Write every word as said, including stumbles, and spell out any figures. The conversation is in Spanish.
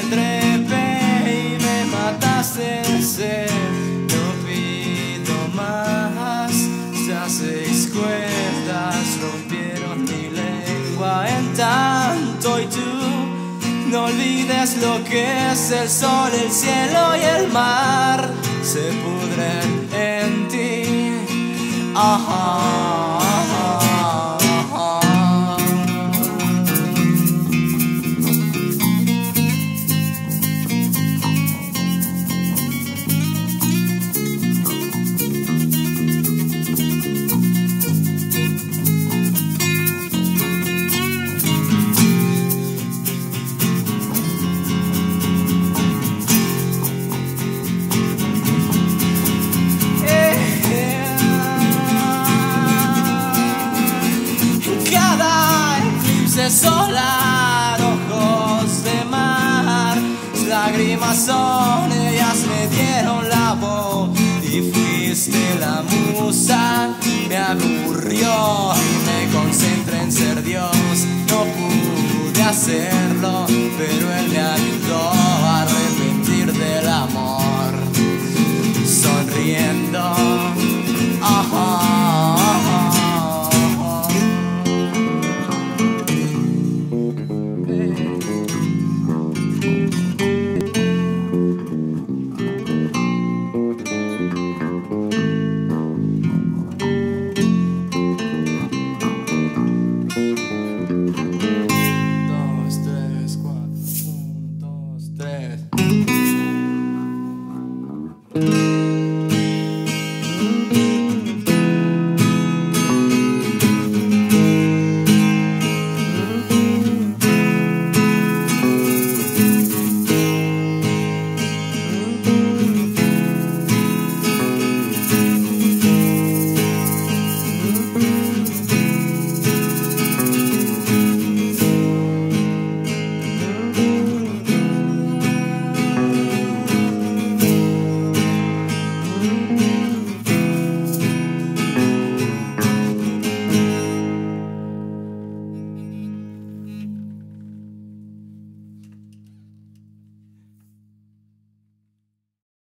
trepé y me mataste de sed. No pido más. Estas seis cuerdas rompieron mi lengua en tanto, y tú no olvides lo que es el sol, el cielo y el mar. Se pudren en ti. Ajá, ajá. Solar, ojos de mar, lágrimas son, ellas me dieron la voz. Y fuiste la musa, me aburrió y me concentré en ser Dios. No pude hacerlo,